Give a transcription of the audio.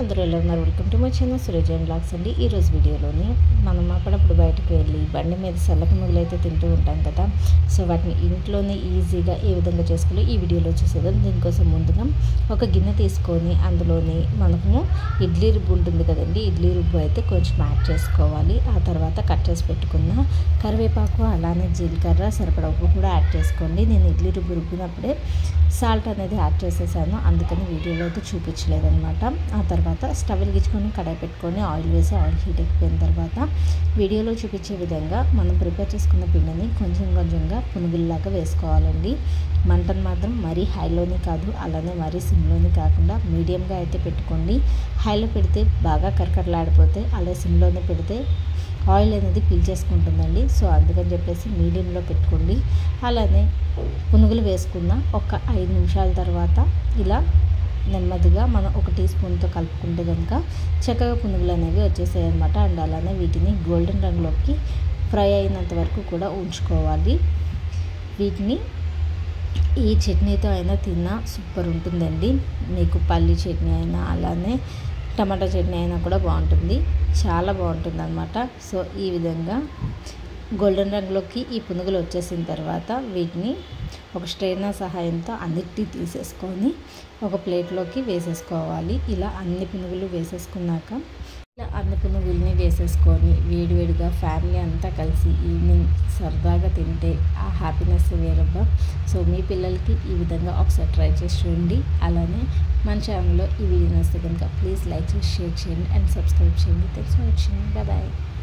అందరూ ఎలా ఉన్నారు? వెల్కమ్ టు మై ఛానల్ సురేజ్ అండ్ బ్లాగ్స్ అండి. ఈరోజు వీడియోలోని మనం అప్పుడప్పుడు బయటకు వెళ్ళి బండి మీద సెల్ల పునుగులు అయితే తింటూ ఉంటాం కదా. సో వాటిని ఇంట్లోనే ఈజీగా ఏ విధంగా చేసుకోవాలో ఈ వీడియోలో చూసేద్దాం. దీనికోసం ముందుగా ఒక గిన్నె తీసుకొని అందులోని మనము ఇడ్లీ రుబ్బు ఉంటుంది కదండి, ఇడ్లీ రుబ్బు అయితే కొంచెం యాడ్ చేసుకోవాలి. ఆ తర్వాత కట్ చేసి పెట్టుకున్న కరివేపాకు అలానే జీలకర్ర సరిపడా ఉప్పు కూడా యాడ్ చేసుకోండి. నేను ఇడ్లీ రుబ్బు రుబ్బినప్పుడే సాల్ట్ అనేది యాడ్ చేసేసాను, అందుకని వీడియోలో అయితే చూపించలేదన్నమాట. ఆ తర్వాత స్టవ్ వెలిగించుకొని కడాయి పెట్టుకొని ఆయిల్ వేసి ఆయిల్ హీట్ ఎక్కిపోయిన తర్వాత వీడియోలో చూపించే విధంగా మనం ప్రిపేర్ చేసుకున్న పిండిని కొంచెం కొంచెంగా పునుగుల్లాగా వేసుకోవాలండి. మంటను మాత్రం మరీ హైలోనే కాదు, అలానే మరీ సిమ్లోనే కాకుండా మీడియంగా అయితే పెట్టుకోండి. హైలో పెడితే బాగా కరకరలాడిపోతే, అలా సిమ్లోనే పెడితే ఆయిల్ అనేది పీల్చేసుకుంటుందండి. సో అందుకని చెప్పేసి మీడియంలో పెట్టుకోండి. అలానే పునుగులు వేసుకున్న ఒక 5 నిమిషాల తర్వాత ఇలా నెమ్మదిగా మనం ఒక టీ స్పూన్తో కలుపుకుంటే కనుక చక్కగా పునుగులు అనేవి వచ్చేసాయి అన్నమాట. అండ్ అలానే వీటిని గోల్డెన్ రంగులోకి ఫ్రై అయినంత వరకు కూడా ఉంచుకోవాలి. వీటిని ఈ చట్నీతో అయినా తిన్నా సూపర్ ఉంటుందండి. మీకు పల్లి చట్నీ అయినా అలానే టమాటా చట్నీ అయినా కూడా బాగుంటుంది, చాలా బాగుంటుంది అన్నమాట. సో ఈ విధంగా గోల్డెన్ రంగులోకి ఈ పునుగులు వచ్చేసిన తర్వాత వీటిని ఒక స్ట్రైనర్ సహాయంతో అన్నిటినీ తీసేసుకొని ఒక ప్లేట్లోకి వేసేసుకోవాలి. ఇలా అన్ని పునుగులు వేసేసుకున్నాక ఇలా అన్ని పునుగుల్ని వేసేసుకొని వేడివేడిగా ఫ్యామిలీ అంతా కలిసి ఈవినింగ్ సరదాగా తింటే ఆ హ్యాపీనెస్ వేరబ్బా. సో మీ పిల్లలకి ఈ విధంగా ఒకసారి ట్రై చేసి చూడండి. అలానే మన ఛానల్లో ఈ వీడియో నచ్చితే కనుక ప్లీజ్ లైక్ చేసి షేర్ చేయండి అండ్ సబ్స్క్రైబ్ చేయండి. Thanks for watching. బాయ్.